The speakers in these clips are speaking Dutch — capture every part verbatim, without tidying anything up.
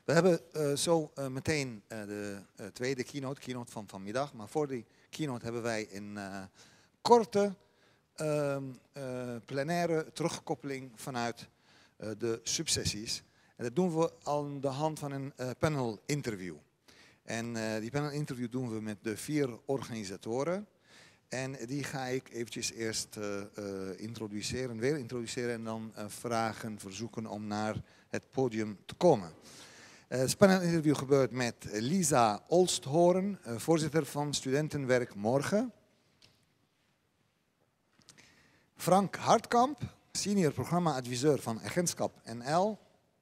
We hebben uh, zo uh, meteen uh, de uh, tweede keynote, keynote van vanmiddag. Maar voor die keynote hebben wij een uh, korte, uh, uh, plenaire terugkoppeling vanuit uh, de subsessies. En dat doen we aan de hand van een uh, panel interview. En uh, die panel interview doen we met de vier organisatoren. En die ga ik eventjes eerst uh, uh, introduceren, weer introduceren en dan uh, vragen, verzoeken om naar het podium te komen. Uh, het panelinterview gebeurt met Lisa Olsthoorn, uh, voorzitter van Studentenwerk Morgen. Frank Hartkamp, senior programma-adviseur van Agentschap N L.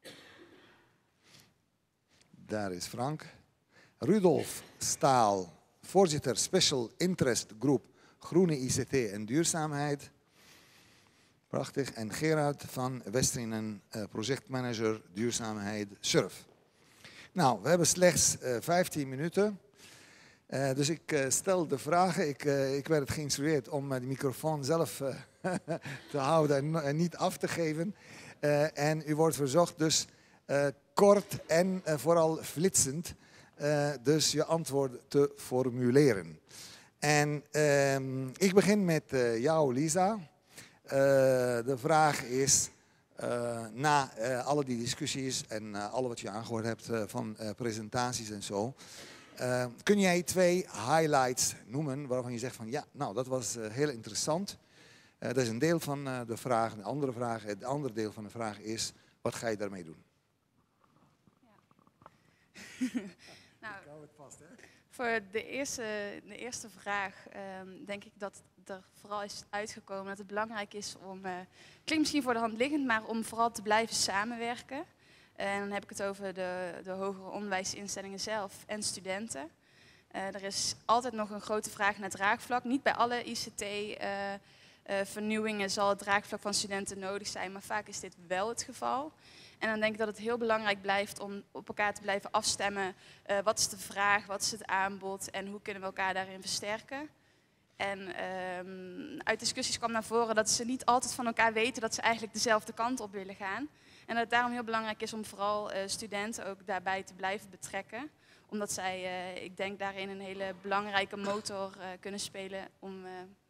Daar is Frank. Rudolf Staal, voorzitter Special Interest Group Groene I C T en Duurzaamheid. Prachtig. En Gerard van Westrinen, projectmanager Duurzaamheid Surf. Nou, we hebben slechts uh, vijftien minuten. Uh, dus ik uh, stel de vragen. Ik, uh, ik werd geïnstrueerd om uh, de microfoon zelf uh, te houden en niet af te geven. Uh, en u wordt verzocht dus uh, kort en uh, vooral flitsend uh, dus je antwoord te formuleren. En uh, ik begin met uh, jou, Lisa. Uh, de vraag is, uh, na uh, alle die discussies en uh, alle wat je aangehoord hebt uh, van uh, presentaties en zo, uh, kun jij twee highlights noemen waarvan je zegt van ja, nou dat was uh, heel interessant. Uh, dat is een deel van uh, de vraag. De andere vraag, het andere deel van de vraag is, wat ga je daarmee doen? Ja. Nou, ik hou het vast, hè? Voor de eerste, de eerste vraag um, denk ik dat er vooral is uitgekomen dat het belangrijk is om, uh, klinkt misschien voor de hand liggend, maar om vooral te blijven samenwerken. En dan heb ik het over de, de hogere onderwijsinstellingen zelf en studenten. Uh, er is altijd nog een grote vraag naar draagvlak. Niet bij alle I C T-vernieuwingen uh, uh, zal het draagvlak van studenten nodig zijn, maar vaak is dit wel het geval. En dan denk ik dat het heel belangrijk blijft om op elkaar te blijven afstemmen. Uh, wat is de vraag, wat is het aanbod en hoe kunnen we elkaar daarin versterken? En um, uit discussies kwam naar voren dat ze niet altijd van elkaar weten dat ze eigenlijk dezelfde kant op willen gaan. En dat het daarom heel belangrijk is om vooral uh, studenten ook daarbij te blijven betrekken. Omdat zij, uh, ik denk, daarin een hele belangrijke motor uh, kunnen spelen om uh,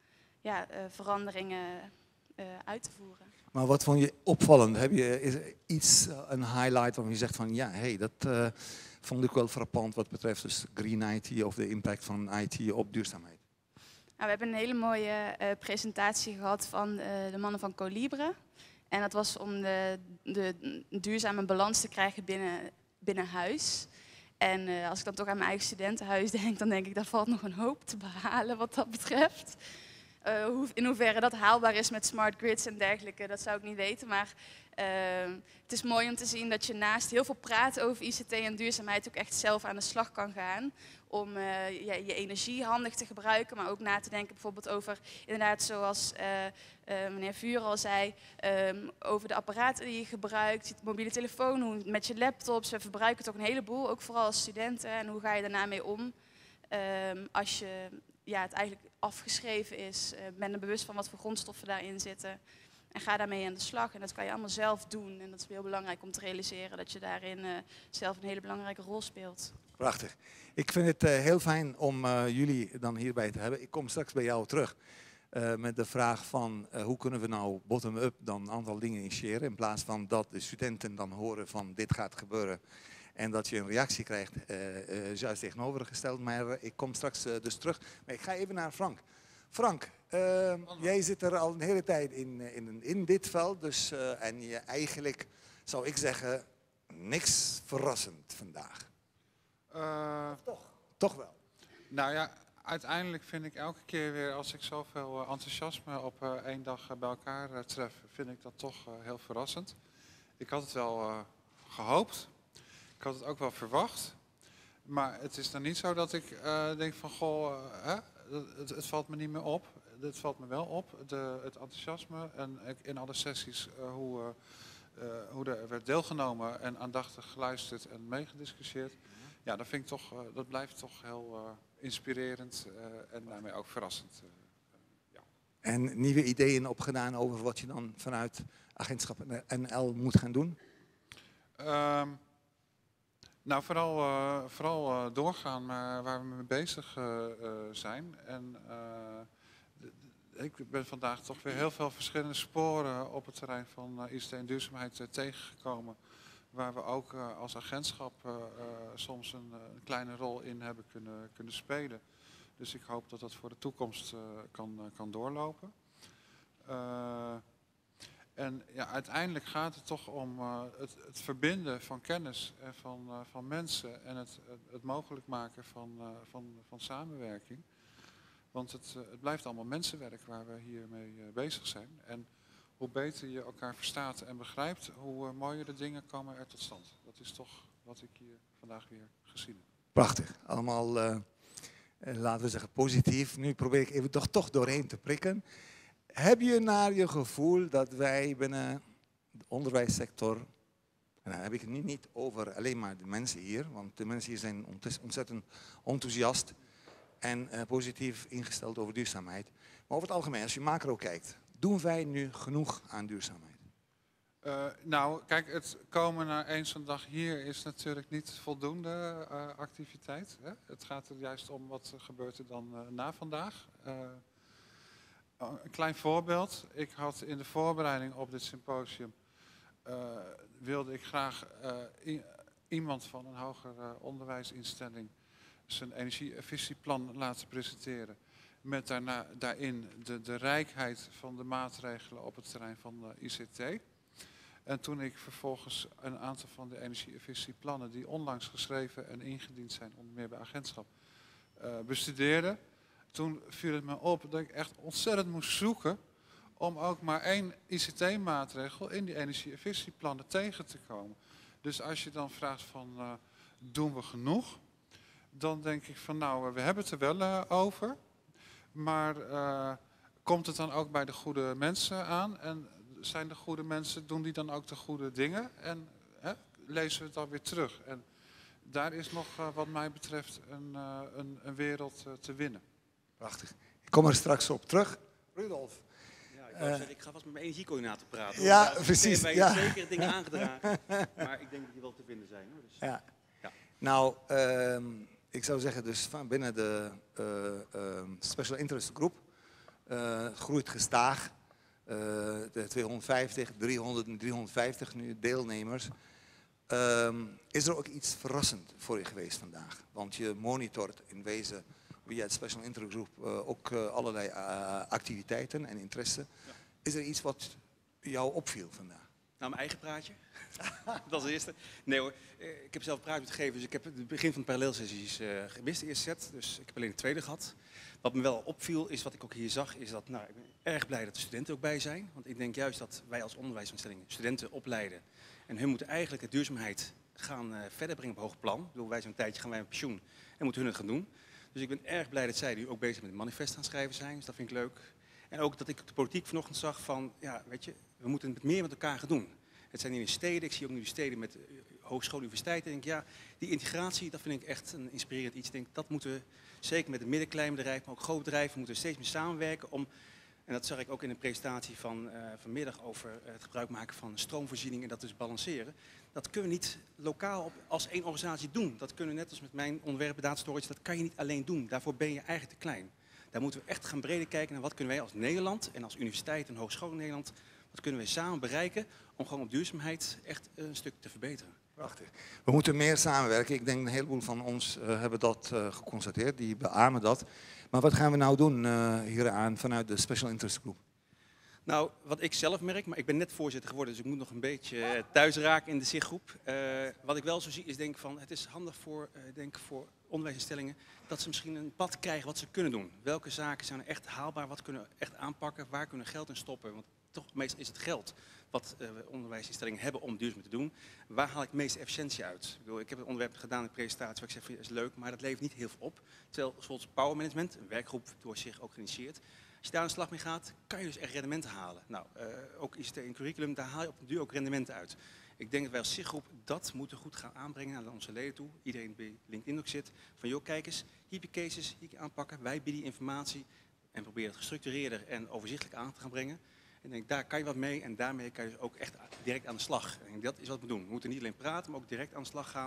ja, uh, veranderingen uh, uit te voeren. Maar wat vond je opvallend? Heb je is er iets, een highlight waarvan je zegt van ja, hey, dat uh, vond ik wel frappant wat betreft dus green I T of de impact van I T op duurzaamheid? Nou, we hebben een hele mooie uh, presentatie gehad van uh, de mannen van Colibre. En dat was om de, de duurzame balans te krijgen binnen, binnen huis. En uh, als ik dan toch aan mijn eigen studentenhuis denk, dan denk ik, daar valt nog een hoop te behalen wat dat betreft. Uh, hoe, in hoeverre dat haalbaar is met smart grids en dergelijke, dat zou ik niet weten. Maar uh, het is mooi om te zien dat je naast heel veel praten over I C T en duurzaamheid ook echt zelf aan de slag kan gaan. Om uh, je, je energie handig te gebruiken, maar ook na te denken bijvoorbeeld over, inderdaad zoals uh, uh, meneer Vuur al zei, um, over de apparaten die je gebruikt, je mobiele telefoon, hoe, met je laptops. We verbruiken toch een heleboel, ook vooral als studenten. En hoe ga je daarna mee om um, als je ja, het eigenlijk afgeschreven is. Uh, ben er bewust van wat voor grondstoffen daarin zitten. En ga daarmee aan de slag. En dat kan je allemaal zelf doen. En dat is heel belangrijk om te realiseren dat je daarin uh, zelf een hele belangrijke rol speelt. Prachtig. Ik vind het uh, heel fijn om uh, jullie dan hierbij te hebben. Ik kom straks bij jou terug uh, met de vraag van uh, hoe kunnen we nou bottom-up dan een aantal dingen initiëren. In plaats van dat de studenten dan horen van dit gaat gebeuren. En dat je een reactie krijgt, uh, uh, juist tegenovergesteld. Maar uh, ik kom straks uh, dus terug. Maar ik ga even naar Frank. Frank, uh, jij zit er al een hele tijd in, in, in dit veld. Dus, uh, en je eigenlijk, zou ik zeggen, niks verrassend vandaag. Uh, toch? Toch wel? Nou ja, uiteindelijk vind ik elke keer weer, als ik zoveel uh, enthousiasme op uh, één dag uh, bij elkaar uh, tref, vind ik dat toch uh, heel verrassend. Ik had het wel uh, gehoopt. Ik had het ook wel verwacht. Maar het is dan niet zo dat ik uh, denk van, goh, uh, hè, het, het valt me niet meer op. Het valt me wel op, de, het enthousiasme en in alle sessies uh, hoe, uh, uh, hoe er werd deelgenomen en aandachtig geluisterd en meegediscussieerd. Ja, dat vind ik toch, uh, dat blijft toch heel uh, inspirerend uh, en daarmee ook verrassend. Uh, uh, ja. En nieuwe ideeën opgedaan over wat je dan vanuit Agentschap N L moet gaan doen? Um, Nou, vooral, uh, vooral uh, doorgaan maar waar we mee bezig uh, uh, zijn. En uh, ik ben vandaag toch weer heel veel verschillende sporen op het terrein van uh, I C T en duurzaamheid uh, tegengekomen. Waar we ook uh, als agentschap uh, uh, soms een, een kleine rol in hebben kunnen, kunnen spelen. Dus ik hoop dat dat voor de toekomst uh, kan, uh, kan doorlopen. Uh, En ja, uiteindelijk gaat het toch om uh, het, het verbinden van kennis en van, uh, van mensen en het, het, het mogelijk maken van, uh, van, van samenwerking. Want het, uh, het blijft allemaal mensenwerk waar we hiermee uh, bezig zijn. En hoe beter je elkaar verstaat en begrijpt, hoe uh, mooier de dingen komen er tot stand. Dat is toch wat ik hier vandaag weer gezien heb. Prachtig. Allemaal, uh, laten we zeggen, positief. Nu probeer ik even toch, toch doorheen te prikken. Heb je naar je gevoel dat wij binnen de onderwijssector, en dan heb ik het niet, niet over alleen maar de mensen hier, want de mensen hier zijn ontzettend enthousiast en uh, positief ingesteld over duurzaamheid. Maar over het algemeen, als je macro kijkt, doen wij nu genoeg aan duurzaamheid? Uh, nou, kijk, het komen naar één zo'n dag hier is natuurlijk niet voldoende uh, activiteit. Hè? Het gaat er juist om wat gebeurt er dan uh, na vandaag. Uh, Een klein voorbeeld. Ik had in de voorbereiding op dit symposium, uh, wilde ik graag uh, i iemand van een hoger uh, onderwijsinstelling zijn energie-efficiëntieplan laten presenteren. Met daarna, daarin de, de rijkheid van de maatregelen op het terrein van uh, I C T. En toen ik vervolgens een aantal van de energie-efficiëntieplannen die onlangs geschreven en ingediend zijn, onder meer bij agentschap, uh, bestudeerde. Toen viel het me op dat ik echt ontzettend moest zoeken om ook maar één I C T-maatregel in die energie-efficiëntieplannen tegen te komen. Dus als je dan vraagt van, uh, doen we genoeg? Dan denk ik van, nou, we hebben het er wel uh, over. Maar uh, komt het dan ook bij de goede mensen aan? En zijn de goede mensen, doen die dan ook de goede dingen? En hè, lezen we het dan weer terug? En daar is nog, uh, wat mij betreft, een, uh, een, een wereld uh, te winnen. Prachtig. Ik kom er straks op terug. Rudolf. Ja, ik, uh, zeggen, ik ga vast met mijn energiecoördinator praten. Ja, ja, precies. Bij ja. zeker dingen aangedragen, maar ik denk dat die wel te vinden zijn. Hoor. Dus, ja. Ja. Nou, uh, ik zou zeggen dus van binnen de uh, uh, Special Interest Group uh, groeit gestaag. Uh, de tweehonderdvijftig, driehonderd en driehonderdvijftig nu deelnemers. Um, is er ook iets verrassend voor je geweest vandaag? Want je monitort in wezen via het Special Interest Group uh, ook uh, allerlei uh, activiteiten en interesse. Ja. Is er iets wat jou opviel vandaag? Nou, mijn eigen praatje. Dat is het eerste. Nee hoor, ik heb zelf praat moeten geven, dus ik heb het begin van de parallelsessies uh, gemist, de eerste set. Dus ik heb alleen de tweede gehad. Wat me wel opviel, is wat ik ook hier zag, is dat, nou, ik ben erg blij dat de studenten ook bij zijn. Want ik denk juist dat wij als onderwijsinstellingen studenten opleiden. En hun moeten eigenlijk de duurzaamheid gaan uh, verder brengen op hoog plan. Ik bedoel, wij zo'n tijdje gaan wij met pensioen en moeten hun het gaan doen. Dus ik ben erg blij dat zij nu ook bezig met het manifest aan het schrijven zijn, dus dat vind ik leuk. En ook dat ik de politiek vanochtend zag van, ja, weet je, we moeten het meer met elkaar gaan doen. Het zijn hier in steden, ik zie ook nu de steden met hogescholen, universiteiten. Ik denk, ja, die integratie, dat vind ik echt een inspirerend iets. Ik denk, dat moeten we, zeker met het midden-klein bedrijf, maar ook groot bedrijven, moeten we steeds meer samenwerken om, en dat zag ik ook in een presentatie van uh, vanmiddag over het gebruik maken van stroomvoorziening en dat dus balanceren. Dat kunnen we niet lokaal op, als één organisatie doen. Dat kunnen we net als met mijn onderwerpen data storage, dat kan je niet alleen doen. Daarvoor ben je eigenlijk te klein. Daar moeten we echt gaan breder kijken naar wat kunnen wij als Nederland en als universiteit en hogeschool in Nederland, wat kunnen wij samen bereiken om gewoon op duurzaamheid echt een stuk te verbeteren. Prachtig. We moeten meer samenwerken. Ik denk een heleboel van ons uh, hebben dat uh, geconstateerd, die beamen dat. Maar wat gaan we nou doen uh, hieraan vanuit de Special Interest Group? Nou, wat ik zelf merk, maar ik ben net voorzitter geworden, dus ik moet nog een beetje thuis raken in de zichtgroep. Uh, wat ik wel zo zie is denk van, het is handig voor, uh, denk voor onderwijsinstellingen dat ze misschien een pad krijgen wat ze kunnen doen. Welke zaken zijn er echt haalbaar, wat kunnen we echt aanpakken, waar kunnen we geld in stoppen? Want toch meestal is het geld wat uh, onderwijsinstellingen hebben om duurzaam te doen. Waar haal ik de meeste efficiëntie uit? Ik, bedoel, ik heb het onderwerp gedaan in de presentatie waar ik zeg, dat is leuk, maar dat levert niet heel veel op. Terwijl zoals Power Management, een werkgroep door zich ook geïnitieerd, als je daar aan de slag mee gaat, kan je dus echt rendementen halen. Nou, uh, ook I C T in curriculum, daar haal je op de duur ook rendementen uit. Ik denk dat wij als zichtgroep dat moeten goed gaan aanbrengen naar onze leden toe. Iedereen die bij LinkedIn ook zit. Van joh, kijk eens, hier heb je cases, hier aanpakken. Wij bieden informatie en proberen het gestructureerder en overzichtelijk aan te gaan brengen. En ik denk, daar kan je wat mee en daarmee kan je dus ook echt direct aan de slag. En dat is wat we doen. We moeten niet alleen praten, maar ook direct aan de slag gaan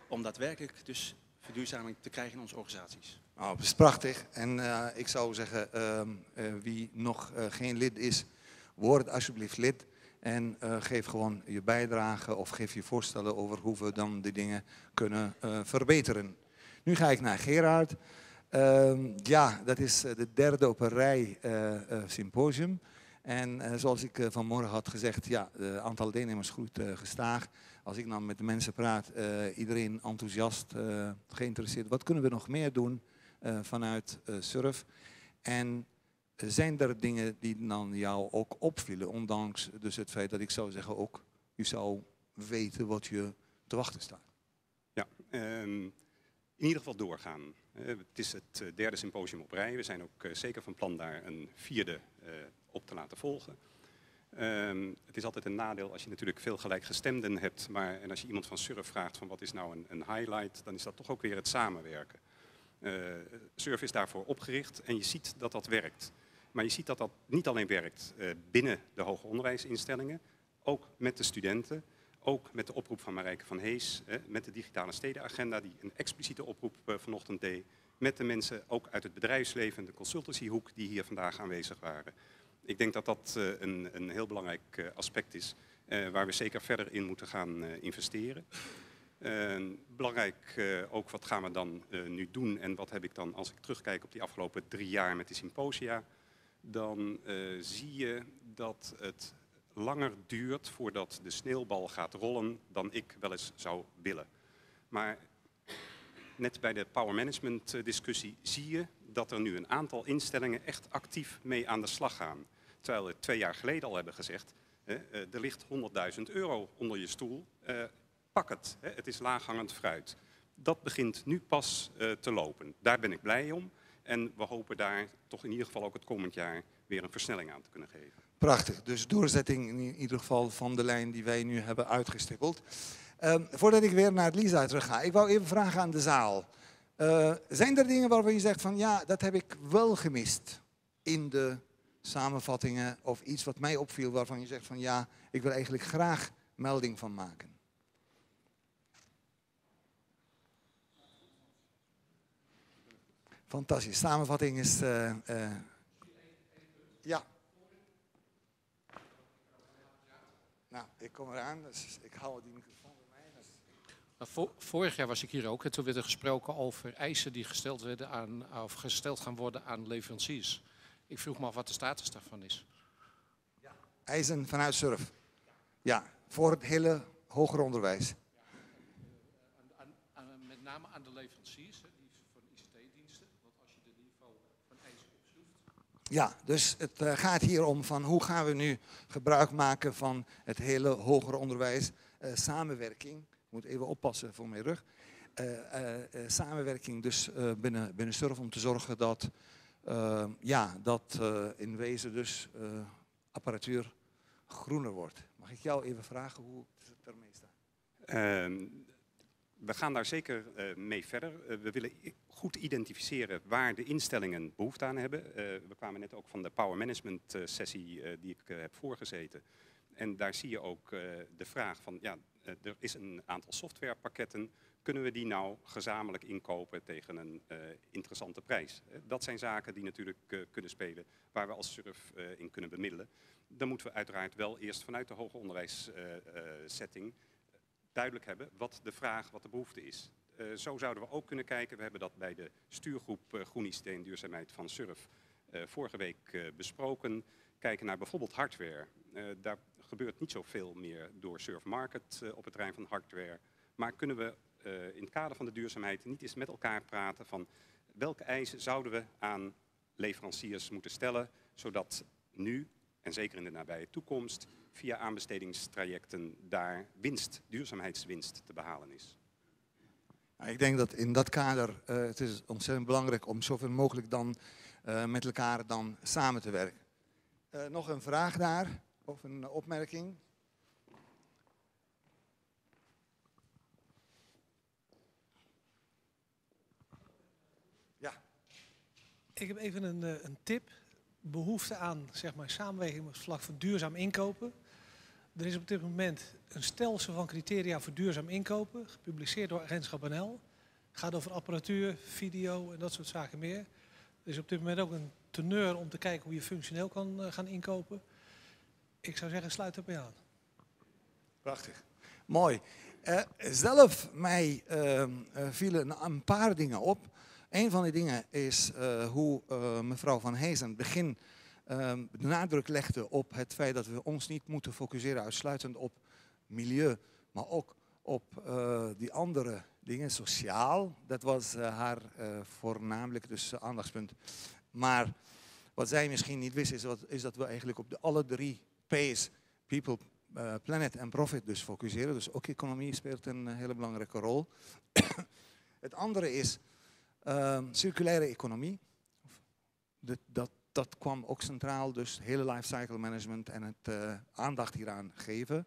om daadwerkelijk dus verduurzaming te krijgen in onze organisaties. Nou, dat is prachtig. En uh, ik zou zeggen, uh, uh, wie nog uh, geen lid is, word alsjeblieft lid. En uh, geef gewoon je bijdrage of geef je voorstellen over hoe we dan die dingen kunnen uh, verbeteren. Nu ga ik naar Gerard. Uh, ja, dat is de derde op een rij uh, uh, symposium. En uh, zoals ik uh, vanmorgen had gezegd, ja, het aantal deelnemers groeit uh, gestaag. Als ik dan met de mensen praat, uh, iedereen enthousiast, uh, geïnteresseerd. Wat kunnen we nog meer doen uh, vanuit uh, Surf? En uh, zijn er dingen die dan jou ook opvielen, ondanks dus het feit dat ik zou zeggen ook, je zou weten wat je te wachten staat? Ja, um, in ieder geval doorgaan. Uh, het is het uh, derde symposium op rij. We zijn ook uh, zeker van plan daar een vierde uh, op te laten volgen. Um, het is altijd een nadeel als je natuurlijk veel gelijkgestemden hebt, maar en als je iemand van Surf vraagt van wat is nou een, een highlight, dan is dat toch ook weer het samenwerken. Uh, Surf is daarvoor opgericht en je ziet dat dat werkt. Maar je ziet dat dat niet alleen werkt uh, binnen de hoger onderwijsinstellingen, ook met de studenten, ook met de oproep van Marijke van Hees, uh, met de digitale stedenagenda die een expliciete oproep uh, vanochtend deed, met de mensen ook uit het bedrijfsleven, de consultancyhoek die hier vandaag aanwezig waren. Ik denk dat dat uh, een, een heel belangrijk uh, aspect is, uh, waar we zeker verder in moeten gaan uh, investeren. Uh, belangrijk uh, ook, wat gaan we dan uh, nu doen en wat heb ik dan, als ik terugkijk op die afgelopen drie jaar met de symposia, dan uh, zie je dat het langer duurt voordat de sneeuwbal gaat rollen dan ik wel eens zou willen. Maar net bij de power management discussie zie je dat er nu een aantal instellingen echt actief mee aan de slag gaan. Terwijl we twee jaar geleden al hebben gezegd, hè, er ligt honderdduizend euro onder je stoel, uh, pak het, hè, het is laaghangend fruit. Dat begint nu pas uh, te lopen. Daar ben ik blij om en we hopen daar toch in ieder geval ook het komend jaar weer een versnelling aan te kunnen geven. Prachtig, dus doorzetting in ieder geval van de lijn die wij nu hebben uitgestippeld. Uh, voordat ik weer naar het Lisa terug ga, ik wou even vragen aan de zaal. Uh, zijn er dingen waarvan je zegt van ja, dat heb ik wel gemist in de samenvattingen of iets wat mij opviel waarvan je zegt van ja, ik wil eigenlijk graag melding van maken? Fantastisch, samenvatting is... Uh, uh, ja. Nou, ik kom eraan, dus ik hou die microfoon bij mij. Dus... Vorig jaar was ik hier ook en toen werd er gesproken over eisen die gesteld, werden aan, of gesteld gaan worden aan leveranciers. Ik vroeg me af wat de status daarvan is. Ja. Eisen vanuit Surf. Ja, voor het hele hoger onderwijs. Ja, aan, aan, met name aan de leveranciers, hè, die voor de I C T-diensten. Want als je de niveau van eisen opzoekt. Ja, dus het uh, gaat hier om van hoe gaan we nu gebruik maken van het hele hoger onderwijs. Uh, samenwerking. Ik moet even oppassen voor mijn rug. Uh, uh, uh, samenwerking dus uh, binnen, binnen Surf om te zorgen dat, uh, ja, dat uh, in wezen dus uh, apparatuur groener wordt. Mag ik jou even vragen hoe het ermee staat? Uh, we gaan daar zeker uh, mee verder. Uh, we willen goed identificeren waar de instellingen behoefte aan hebben. Uh, we kwamen net ook van de power management uh, sessie uh, die ik uh, heb voorgezeten. En daar zie je ook uh, de vraag van, ja, uh, er is een aantal softwarepakketten. Kunnen we die nou gezamenlijk inkopen tegen een uh, interessante prijs? Uh, dat zijn zaken die natuurlijk uh, kunnen spelen, waar we als Surf uh, in kunnen bemiddelen. Dan moeten we uiteraard wel eerst vanuit de hoger onderwijssetting uh, uh, duidelijk hebben wat de vraag, wat de behoefte is. Uh, zo zouden we ook kunnen kijken, we hebben dat bij de stuurgroep uh, Groen I C T en Duurzaamheid van Surf uh, vorige week uh, besproken. Kijken naar bijvoorbeeld hardware. Uh, daar gebeurt niet zoveel meer door Surf Market uh, op het terrein van hardware. Maar kunnen we uh, in het kader van de duurzaamheid niet eens met elkaar praten van welke eisen zouden we aan leveranciers moeten stellen, zodat nu, en zeker in de nabije toekomst, via aanbestedingstrajecten daar winst, duurzaamheidswinst te behalen is. Nou, ik denk dat in dat kader uh, het is ontzettend belangrijk om zoveel mogelijk dan uh, met elkaar dan samen te werken. Uh, nog een vraag daar, of een opmerking? Ja. Ik heb even een, een tip. Behoefte aan zeg maar, samenwerking op het vlak van duurzaam inkopen. er is op dit moment een stelsel van criteria voor duurzaam inkopen, gepubliceerd door Agentschap N L. Het gaat over apparatuur, video en dat soort zaken meer. Er is op dit moment ook een teneur om te kijken hoe je functioneel kan uh, gaan inkopen. Ik zou zeggen, sluit erbij aan. Prachtig. Mooi. Uh, zelf mij uh, uh, vielen een paar dingen op. Een van die dingen is uh, hoe uh, mevrouw Van Hees aan het begin uh, de nadruk legde op het feit dat we ons niet moeten focussen uitsluitend op milieu, maar ook op uh, die andere dingen, sociaal. Dat was uh, haar uh, voornamelijk dus uh, aandachtspunt. Maar wat zij misschien niet wist is, wat, is dat we eigenlijk op de alle drie P's, people, uh, planet en profit dus focusseren. Dus ook economie speelt een uh, hele belangrijke rol. Het andere is uh, circulaire economie. Dat, dat, dat kwam ook centraal, dus hele lifecycle management en het uh, aandacht hieraan geven.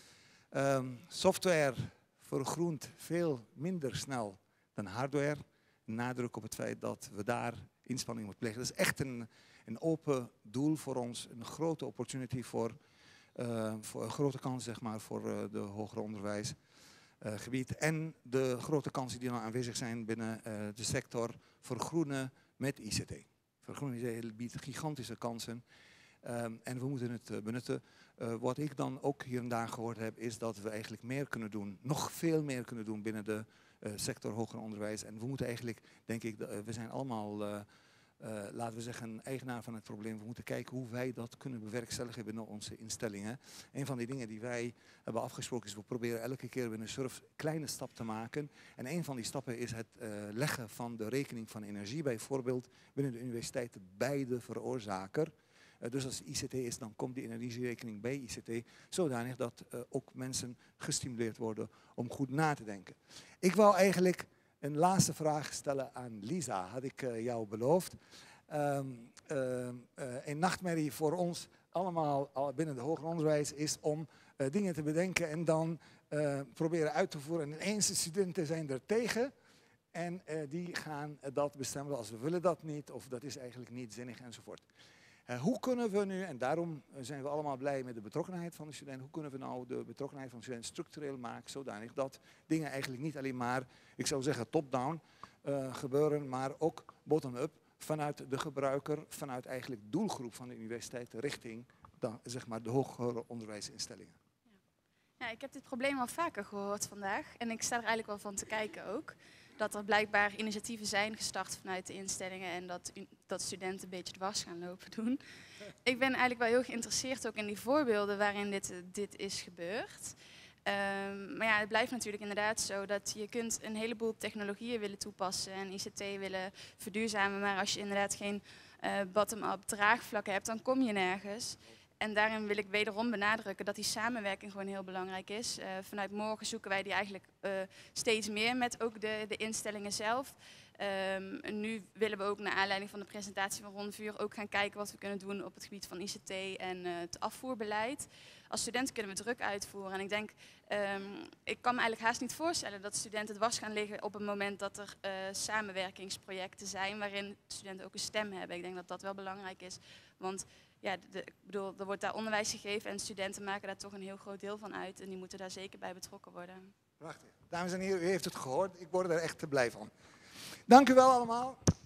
Um, software vergroent veel minder snel dan hardware. Nadruk op het feit dat we daar inspanning moeten plegen. Dat is echt een, een open doel voor ons, een grote opportunity voor, uh, voor een grote kans zeg maar, voor uh, de hoger onderwijsgebied. Uh, en de grote kansen die dan aanwezig zijn binnen uh, de sector vergroenen met I C T. Vergroening biedt gigantische kansen. Um, en we moeten het uh, benutten. Uh, wat ik dan ook hier en daar gehoord heb, is dat we eigenlijk meer kunnen doen, nog veel meer kunnen doen binnen de uh, sector hoger onderwijs. En we moeten eigenlijk, denk ik, uh, we zijn allemaal, uh, uh, laten we zeggen, eigenaar van het probleem. We moeten kijken hoe wij dat kunnen bewerkstelligen binnen onze instellingen. Een van die dingen die wij hebben afgesproken is, we proberen elke keer binnen SURF kleine stap te maken. En een van die stappen is het uh, leggen van de rekening van energie, bijvoorbeeld binnen de universiteiten bij de veroorzaker. Uh, dus als I C T is, dan komt die energierekening bij I C T, zodanig dat uh, ook mensen gestimuleerd worden om goed na te denken. Ik wou eigenlijk een laatste vraag stellen aan Lisa, had ik uh, jou beloofd. Um, uh, uh, een nachtmerrie voor ons allemaal al binnen het hoger onderwijs is om uh, dingen te bedenken en dan uh, proberen uit te voeren. En ineens de studenten zijn er tegen en uh, die gaan uh, dat bestemmen als we willen dat niet of dat is eigenlijk niet zinnig enzovoort. Uh, hoe kunnen we nu, en daarom zijn we allemaal blij met de betrokkenheid van de studenten, hoe kunnen we nou de betrokkenheid van de studenten structureel maken, zodanig dat dingen eigenlijk niet alleen maar, ik zou zeggen top-down, uh, gebeuren, maar ook bottom-up, vanuit de gebruiker, vanuit eigenlijk de doelgroep van de universiteit richting dan, zeg maar, de hogere onderwijsinstellingen. Ja. Ja, ik heb dit probleem al vaker gehoord vandaag en ik sta er eigenlijk wel van te kijken ook. Dat er blijkbaar initiatieven zijn gestart vanuit de instellingen en dat, dat studenten een beetje dwars gaan lopen doen. Ik ben eigenlijk wel heel geïnteresseerd ook in die voorbeelden waarin dit, dit is gebeurd. Um, maar ja, het blijft natuurlijk inderdaad zo dat je kunt een heleboel technologieën willen toepassen en I C T willen verduurzamen, maar als je inderdaad geen uh, bottom-up draagvlakken hebt, dan kom je nergens. En daarin wil ik wederom benadrukken dat die samenwerking gewoon heel belangrijk is. Uh, vanuit morgen zoeken wij die eigenlijk uh, steeds meer met ook de, de instellingen zelf. Um, en nu willen we ook naar aanleiding van de presentatie van Ron Vuur ook gaan kijken wat we kunnen doen op het gebied van I C T en uh, het afvoerbeleid. Als studenten kunnen we druk uitvoeren. En ik denk, um, ik kan me eigenlijk haast niet voorstellen dat studenten dwars gaan liggen op het moment dat er uh, samenwerkingsprojecten zijn waarin studenten ook een stem hebben. Ik denk dat dat wel belangrijk is. Want ja, de, ik bedoel, er wordt daar onderwijs gegeven en studenten maken daar toch een heel groot deel van uit. En die moeten daar zeker bij betrokken worden. Prachtig. Dames en heren, u heeft het gehoord. Ik word er echt blij van. Dank u wel allemaal.